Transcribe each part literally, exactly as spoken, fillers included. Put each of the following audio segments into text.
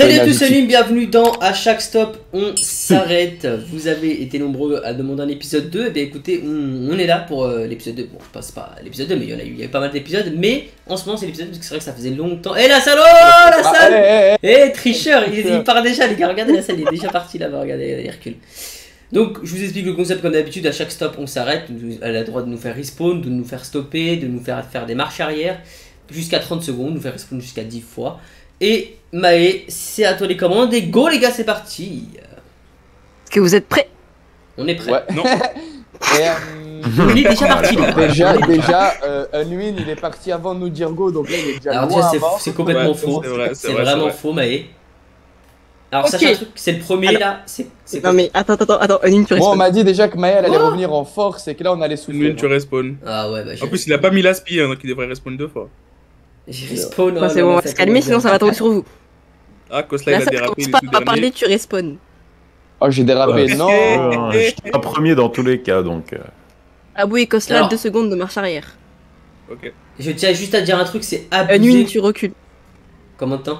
Salut à tous, salut, bienvenue dans À chaque stop, on s'arrête. Vous avez été nombreux à demander un épisode deux. Et bien écoutez, on, on est là pour euh, l'épisode deux. Bon, je passe pas à l'épisode deux, mais il y en a eu, il y a eu pas mal d'épisodes. Mais en ce moment, c'est l'épisode deux parce que c'est vrai que ça faisait longtemps. Eh la salle, oh la salle. Eh ah, hey, hey, tricheur, il, il part déjà, les gars. Regardez la salle, il est déjà parti là-bas. Regardez, Hercule. Donc, je vous explique le concept comme d'habitude. À chaque stop, on s'arrête. Elle a le droit de nous faire respawn, de nous faire stopper, de nous faire faire des marches arrière jusqu'à trente secondes, nous faire respawn jusqu'à dix fois. Et Maë, c'est à toi les commandes et go les gars, c'est parti. Est-ce que vous êtes prêts? On est prêts. Ouais. Non. Et, euh, on est déjà parti là. Déjà, déjà euh, Unwin il est parti avant de nous dire go, donc là il est déjà Alors loin déjà c'est complètement ouais, faux. C'est vraiment vrai. faux Maë. Alors okay. Sachez un truc, c'est le premier Alors, là. C'est non mais attends, attends, attends, Unwin tu restes. Bon, on m'a dit déjà que Maë elle allait oh revenir en force et que là on allait souffler. Unwin tu respawn. Ah ouais bah en plus il a pas mis l'aspi, hein, donc il devrait respawn deux fois. J'ai respawn. Ouais, c'est bon, on va se calmer sinon ça va tomber sur vous. Ah, Kosla il a dérapé. Pas à parler, tu respawn. Oh, j'ai dérapé, ouais. non. euh, J'étais pas premier dans tous les cas, donc... Euh... Abou et Kosla, deux secondes de marche arrière. Ok. Je tiens juste à dire un truc, c'est abusé. Unwin, tu recules. Combien de temps?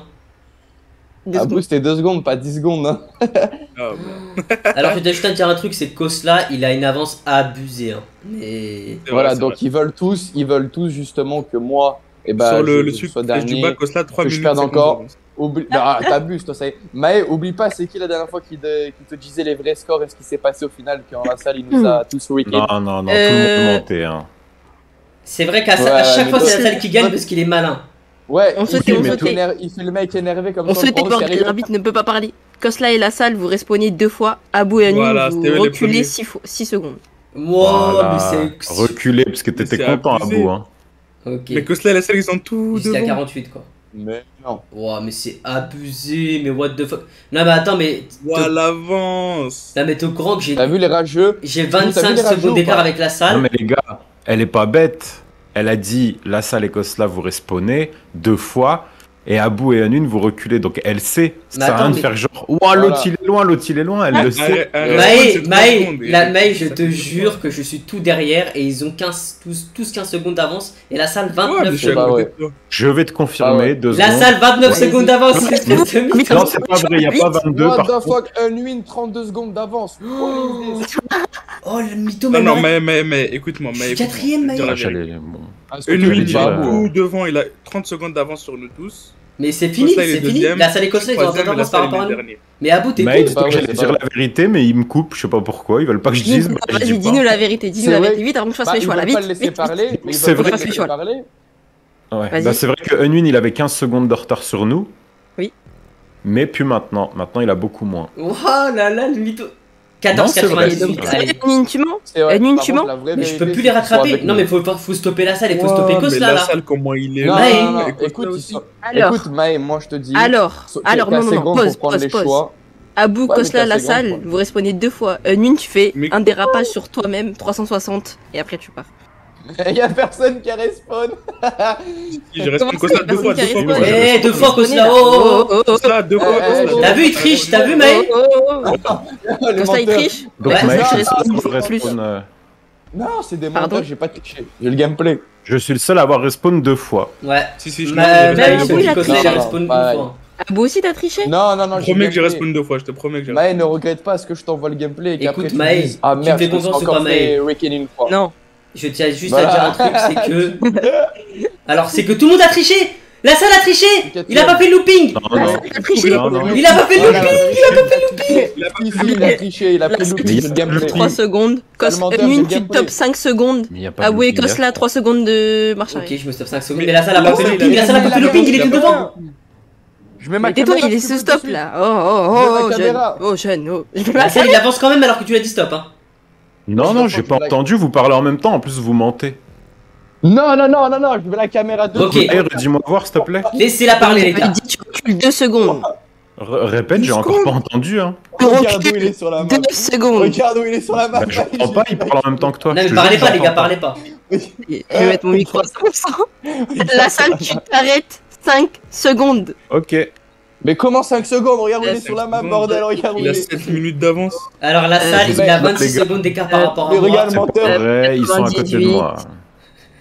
Abou, c'était deux secondes, pas dix secondes. Hein. Oh, bon. Alors je tiens juste à dire un truc, c'est que Kosla, il a une avance abusée. Hein. Mais... Voilà, vrai, donc vrai. ils veulent tous, ils veulent tous justement que moi... Et bah, sur le, je, le je sucre sois dernier, du bas, Kosla trois que je minutes. perde encore. Oublie... Ah, t'abuses, toi, ça y est. Maë, oublie pas, c'est qui la dernière fois qui, de... qui te disait les vrais scores et ce qui s'est passé au final, quand la salle, il nous a tous wicked. Non, non, non, Euh... tout le monde montait, hein. C'est vrai qu'à Ouais, chaque fois, mais c'est la toi- salle qui gagne parce qu'il est malin. Ouais, On il, souhaitait, fait on le mec souhaitait. éner- il fait le mec énervé comme On ça. souhaitait prend au voir que sérieux. l'arbitre ne peut pas parler. Kosla et la salle, vous respawnez deux fois. Abou et Unwin, Voilà, vous c'était eux les reculez premiers. six secondes. Wow, Voilà. mais c'est... Reculer parce que t'étais C'est content à abusé. bout, hein. Ok. Mais Kosla et la salle ils sont tous Jusqu'à devant. quarante-huit quoi. Mais non. Wow, mais c'est abusé, mais what the fuck. Non mais attends, mais... Ouah, l'avance. Non mais t'es au courant que j'ai... T'as vu les rageux? J'ai T'as vu vingt-cinq les rageux secondes ou d'écart pas? avec la Non salle. mais les gars, elle est pas bête. Elle a dit, la salle et Kosla vous respawnez deux fois, et Abou et Unwin vous reculez, donc elle sait. Ça Mais sert à rien attends, de mais- faire genre, ouah l'autre il est loin, l'autre il est loin, elle le sait. Arrête, arrête, Maë, c'est trois Maë, secondes, la et- Maë, je ça te fait jure trois. que je suis tout derrière et ils ont quinze, tous, tous quinze secondes d'avance et la salle Ouais, mais vingt-neuf je suis à pas secondes. côté vrai. de toi. Je vais te confirmer, Ah ouais. deux La secondes. salle vingt-neuf Ouais, secondes vas-y. d'avance, espèce de mytho. Non, c'est pas vrai, il n'y a pas vingt-deux What par the contre. fuck, Unwin, trente-deux secondes d'avance. What is this? Oh le mytho, Non, mais non, non. mais, mais, mais, écoute-moi, Je mais suis écoute-moi, quatrième, je vais te dire Maë. la Ah, vérité. j'allais- bon. Ah, ce que Unwin, tu il dis, est pas dire, beau. tout devant, il a trente secondes d'avance sur nous tous. Mais c'est fini, Kosla, il est c'est fini. deuxième, La salle et Kosla, ils ont troisième, et la d'avance par salle, il rapport à est nous. dernier. Mais Abou, t'es Maï, con. pas vrai, j'allais c'est dire pas la vérité, mais ils me coupent, je sais pas pourquoi, ils veulent pas que je dise. bah, je Vas-y, dis dis-nous pas. la vérité, dis-nous C'est la vrai. vérité, vite avant que je fasse Bah, mes ils choix là, veulent pas vite. le laisser vite, parler, vite, mais ils C'est veulent pas vrai le que- laisser parler. Ouais. Vas-y. Bah, c'est vrai que Unwin il avait quinze secondes de retard sur nous. Oui. Mais plus maintenant. Maintenant il a beaucoup moins. Oh là là, le mytho. quatorze Non, c'est vrai, quatre-vingt-dix-huit, c'est allez. Unwin, tu mens? C'est vrai. Unwin, Par tu contre, mens? la vraie Mais je vérité, peux plus c'est les qu'ils sont rattraper. avec Non nous. mais faut, faut stopper la salle et faut Ouah, stopper mais Kosla la là. salle, comment il est Non, Maë. non, non, Et Kosla écoute, ils aussi. sont- Alors, écoute, Maë, moi je te dis. alors, so- alors, t'as non, non, assez non, grand pause, pour prendre pause, les pause. choix. Abou, Ouais, mais Kosla, t'as la assez grand, salle, quoi. vous respawnez deux fois. Unwin, tu fais Mais- un dérapage sur toi-même, trois cent soixante, et après tu pars. Il y a personne qui respawn. Je reste Comment Kosla ça, deux fois, deux personne fois. qui Kosla. Eh, deux fois Kosla, oh, oh, oh. oh, oh, Kosla, deux fois, Eh, eh, Kosla. T'as vu, il triche, t'as vu, Maë? oh, oh, oh. Les Kosla, il menteurs. triche? Donc Ouais, Maï, je je respawn suis le seul à plus. avoir respawn, euh, Non, c'est des Pardon menteurs, j'ai pas triché. J'ai le gameplay. je suis le seul à avoir respawn deux fois. Ouais. Si, si, je Mais l'ai Maë, Abou, je te il dis a Kosla, il triché. a respawn une Pareil. fois. Abou aussi, t'as triché? Non, non, non, Je j'ai te promets que j'ai gameplay. respawn deux fois, je te promets que j'ai Maë, ne regrette pas ce que je t'envoie le gameplay et qu'après Écoute, tu Maë, me dises ah tu me merde, fais je me suis confiance ou encore pas, fait Maë? Ricken une fois. Non. Je tiens juste Voilà. à dire un truc, c'est que... Alors, c'est que tout le monde a triché. La salle a triché. Il a pas fait le looping. Non, non. Il a triché. Non, non. Il a pas fait le Voilà. looping. Il a pas fait le looping. Il a pas Si, si, il a triché, il a pris le Mais looping, il y a j'ai le le gameplay. looping. trois secondes. Kos, Menteur, j'ai Unwin, le tu gameplay. top cinq secondes. Mais il y a pas de Abou et looping, Kosla, hein. trois secondes de marche Ok, arrière. je me stoppe cinq secondes. Mais- Mais la salle a pas Non, fait le il a- looping. La salle a pas fait le looping. Il est tout devant. Je mets ma Mais tais-toi, caméra. il est je ce peux stop dessus. là. Oh, oh, Je mets oh, ma oh, jeune. caméra. Oh, jeune, oh. La salle, il avance quand même alors que tu l'as dit stop. Hein. Non, non, j'ai pas entendu, vous parlez en même temps, en plus vous mentez. Non, non, non, non, non, je mets la caméra de. Ok. Hey, redis-moi voir, s'il te plaît. Laissez-la parler, les Je gars. dis, tu recules deux secondes. R- répète, j'ai encore pas entendu, hein. Regarde où il est sur la map. Deux secondes. Regarde où il est sur la map. Bah, je comprends pas, il parle en même temps que toi. Non, je mais te parlez jure, pas, les gars, j'entends parlez pas. Je vais mettre mon micro à cent pour cent. La salle, tu t'arrêtes cinq secondes. Ok. Mais comment cinq secondes? Regarde où il est cinq sur la map, secondes. bordel, regarde où Il il a est. sept minutes d'avance. Alors, la Euh, salle, je il vais- a vingt-six les gars. secondes d'écart par Euh, rapport à mais moi. regarde, C'est pas menteur. vrai, ils sont à côté de moi.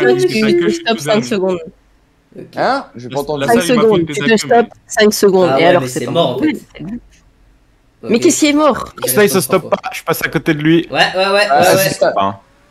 toi, limite tu ta queue, tu je stops te cinq donne. secondes. Ok. Hein? J'ai pas entendu. La cinq salle, il m'a secondes, fait tu une te tête stops cinq secondes. Ah Et ouais, alors, mais c'est c'est pas mort, en fait. Mais Ok. qu'est-ce qui est mort? J'y Là, il se respawn stoppe trois fois. pas, je passe à côté de lui. Ouais, ouais, ouais, Ah, ouais, c'est ouais. ça. Hein.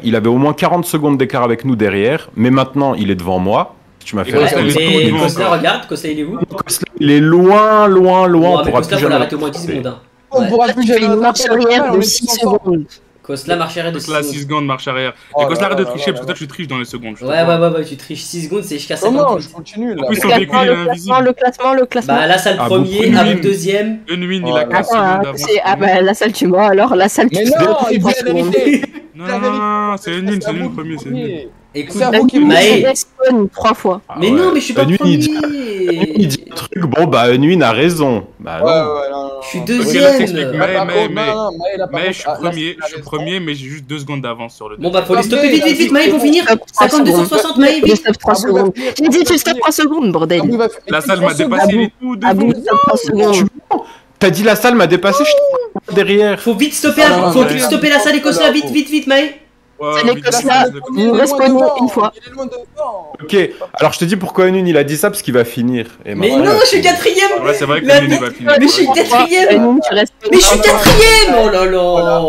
il avait au moins quarante secondes d'écart avec nous derrière, mais maintenant il est devant moi. Tu m'as fait Ouais, rester. mais Costa, regarde, Costa il est où? Il est loin, loin, loin. Ouais, On mais pourra Costa, plus faut jamais l'arrêter au moins dix secondes. hein. On Ouais. pourra plus Tu fais jamais une marche rattraper, arrière on de est six tous ensemble. secondes. Kosla marche arrière de six Kosla six secondes. secondes, marche arrière. Oh Et Kosla là arrête de là tricher là parce que là toi tu triches dans les secondes. je te Ouais, vois. ouais, ouais, ouais, tu triches six secondes, c'est jusqu'à Comment cinquante. je continue là? En plus, Le son véhicule classement, il est le classement, invisible. le classement, le classement. Bah, la salle Ah, premier, beaucoup. Abou deuxième. Unwin, il a Voilà. quinze Attends, secondes hein, d'avance. c'est- ah bah la salle tu mens alors, la salle tu Mais fais non, deux, il trois dit la secondes. vérité. Non, non, non, non, c'est Unwin, c'est Unwin le premier, c'est Unwin. Écoute, C'est à vous qui me Maë. Il respawn trois fois. Ah Mais ouais. non, mais je suis pas Unwin, il dit- premier. Il dit un truc, bon bah Unwin a raison. Bah Ouais, non. ouais, non, non, Je suis non. deuxième. Ok, là, t'expliques, Là, mais, par mais, contre, mais, non, non, Maë, là, par mais je contre, suis ah, là, premier, c'est je suis la premier, mais j'ai juste deux secondes d'avance sur le Bon bah faut les Non, stopper mais vite, vite, vite, là, Maë, faut c'est finir. Stop trois cinquante-deux sur secondes. soixante, Maë, Je vite. stop trois Abou va secondes. finir. J'ai dit tu stop trois secondes, bordel. Abou va- La et salle trois m'a secondes. dépassé, il Abou. est tout Abou, devant. stop trois secondes. T'as dit la salle m'a dépassé, je suis derrière. Faut vite stopper, Ah, non, faut non, vite non, stopper non, la salle et non, Kosla, non, vite, non. vite, vite, Maë. Ouais, C'est les vite, Kosla. vite, Là, vite, le vite. premier, il est Vous loin respawnez devant. une fois. Il est loin devant. Ok, alors je te dis pourquoi Unwin il a dit ça parce qu'il va finir. Et Mais maintenant, non, il a je suis fini. quatrième. Ouais, c'est vrai que La Unwin il va finir. Mais je suis quatrième. Unwin, tu restes. Mais je suis quatrième. Oh là là.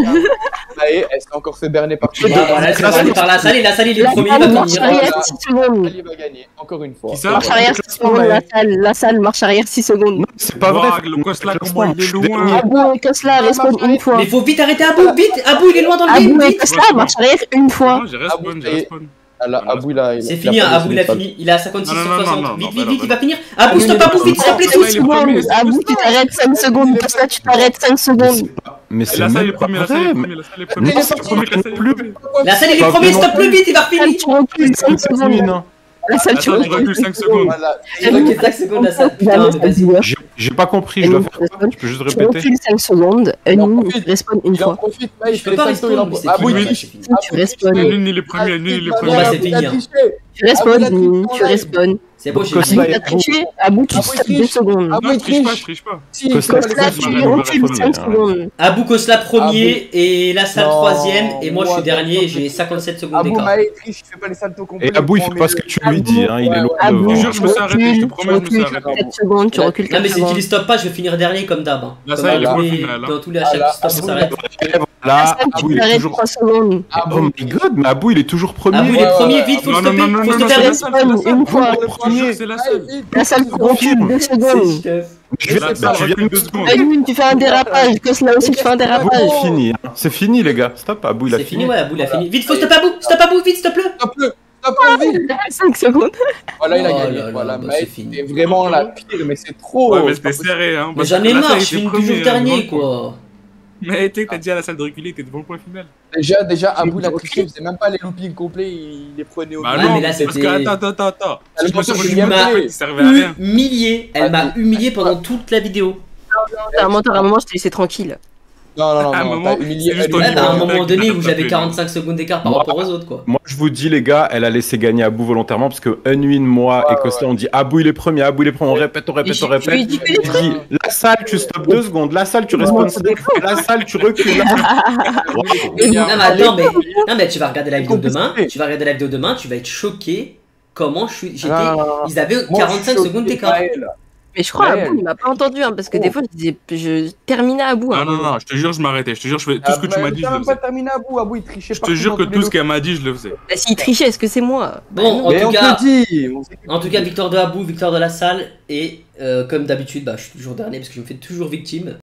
Maë, elle s'est encore fait berner par tout le Bah monde. voilà, c'est aller par la salle et la salle il est La premier, il salle va marche finir. arrière six secondes. Ali va gagner, encore une fois. Qui ça Marche arrière six secondes, la salle. La salle marche arrière six secondes. Non, c'est pas vrai. Ouah, le Kosla, comment il est loin. Abou et Kosla respawn une fois. Mais faut vite arrêter Abou, vite. Abou il est loin dans le Abou game, et vite. Kosla marche arrière une fois. Non, j'ai respawn, j'ai respawn. Ah, là, Abou, il a- il a- C'est il fini, a hein, pas Abou il a laissé fini, il est à cinquante-six Non, sur non, non, soixante. non, Vite, non, vite, bah, vite, bah, il va finir. Abou, Non, stop non, Abou, non, vite, non, stop les non, tous. non, il est premier, secondes. c'est Abou, tu t'arrêtes cinq secondes. Kosla, tu t'arrêtes cinq Mais secondes. c'est pas- Mais c'est La salle est même pas première, la salle est vrai. première, la salle est Non, première. c'est La salle est pas première. plus. La salle il est Pas premier, non stop plus. le vite, il va La salle, finir. tu recules cinq secondes. Non. La salle, La tu salle, je recules recule cinq secondes. Voilà. Ok, cinq secondes la salle. Putain, mais vas-y. J'ai j'ai pas compris, je dois faire quoi? Tu peux juste Tu répéter? recules cinq secondes. Il en Unwin, profite. tu respawn une Il en fois. profite, Maë, il Je fait peux pas les cinq tours, il en respawner, mais profite. c'est Abou, fini. il bah, triche. c'est fini. Tu respawn. Unwin il est premier, Unwin il est Bon, premier. bah, c'est fini, hein. Tu respawn, Unwin, tu respawn. C'est bon, j'ai Kosla fini. Abou, t'as triché. Abou, tu Abou, stop il deux triche. secondes. Abou, Non, il je triche pas, triche. je triche pas. Si, Kosla, il fait Kosla, les c'est tu cinq marrant, tours. recules marrant, cinq marrant. secondes. Abou Kosla premier et la salle Non, troisième et moi je suis what the dernier et fuck. j'ai cinquante-sept secondes Abou, d'écart. Maë, il triche, il fait pas les saltos complets. Et Abou, il fait prend pas ce mes- que tu lui dis, hein, il est Ouais, loin ouais. Abou, devant. Je jure, je me suis arrêté, je te tu promets, je me suis recules arrêté. sept secondes, tu recules Non mais quatre c'est qu'il secondes. les stoppe pas, je vais finir dernier comme d'hab. hein. La Comme salle, elle est dans pas tous les- finale, hein. Dans tous les à Ah, chaque là, stop on Abou, s'arrête. Là, La salle, tu Abou, il est t'arrêtes toujours. trois secondes. Oh my god, mais Abou, il est toujours premier. Abou il est Ouais, premier, ouais, vite, faut Non, le non, stopper, non, non, faut non, stopper c'est la la salle, c'est la salle. Une fois. Le premier, C'est la Maë, seule. vite. La salle recule deux secondes. Je viens- La salle tu viens recule de deux secondes. Unwin, tu fais un dérapage. Kosla aussi, tu fais un Abou, dérapage. c'est fini. hein. C'est fini, les gars. Stop, Abou, il a C'est fini. fini, ouais, Abou il a fini. Vite, faut stopper Abou, stop Abou, vite, stop le. Stop-le, stop-le, vite. cinq secondes. Voilà, il a Oh gagné. là là, Voilà, bah, Maë, c'est fini. c'était vraiment la pire, mais c'est trop. Ouais, mais c'est pas c'était serré, hein. Mais parce j'en que ai la marre, salle je était finis premier, toujours hein, dernier devant le point. quoi. Mais t'es t'as dit à la salle de reculer, t'es devant le point final. Déjà, déjà, Abou l'a triché, il faisait même pas les loopings complets, il les prenait au Bah Ouais, non, mais là, parce c'était- que attends, attends, attends, attends. Elle Je me suis m'a remis fait une mal. map qui servait à rien. Humilié, elle m'a Vas-y. humilié pendant toute la vidéo. T'as un menteur, à un moment, je t'ai laissé tranquille. Non, non, non, À un non, moment, t'as humilié c'est juste elle. au Ouais, niveau bah à un du moment tag, donné il où a j'avais tapé, quarante-cinq secondes d'écart par Moi- rapport aux autres quoi. Moi, je vous dis, les gars, elle a laissé gagner Abou volontairement parce que Unwin, moi Ouais, et Kosla, on dit Abou, il est premier, Abou, il est premier. On répète, on répète, on Je lui ai répète. dit que les Je dis, la salle, tu stops deux secondes. La salle, tu respawns cinq fois. La salle, tu recules. La salle- Wow. Et Non vous- mais attends, mais, non, mais tu vas regarder la vidéo compliqué. demain, tu vas regarder la vidéo demain, tu vas être choqué comment je suis. J'étais. Non, non, non. Ils avaient Moi, je quarante-cinq suis secondes choqué, d'écart. Maël. Mais je crois Ouais. Abou, il m'a pas entendu, hein, parce que des fois, je disais, je terminais à bout. hein. Non, non, non, je te jure, je m'arrêtais. Je te jure, je fais tout ce que tu Ah, m'as mais dit, t'as je le même pas faisais. terminé Abou, Abou il trichait Je te partout jure dans que tous les tout ce lots. qu'elle m'a dit, je le faisais. Bah, s'il trichait, est-ce que c'est moi? Bah, Bon, non. en Mais tout on cas, te le dit. on sait que- en tout cas, victoire de Abou, victoire de la salle et euh, comme d'habitude, bah je suis toujours dernier parce que je me fais toujours victime.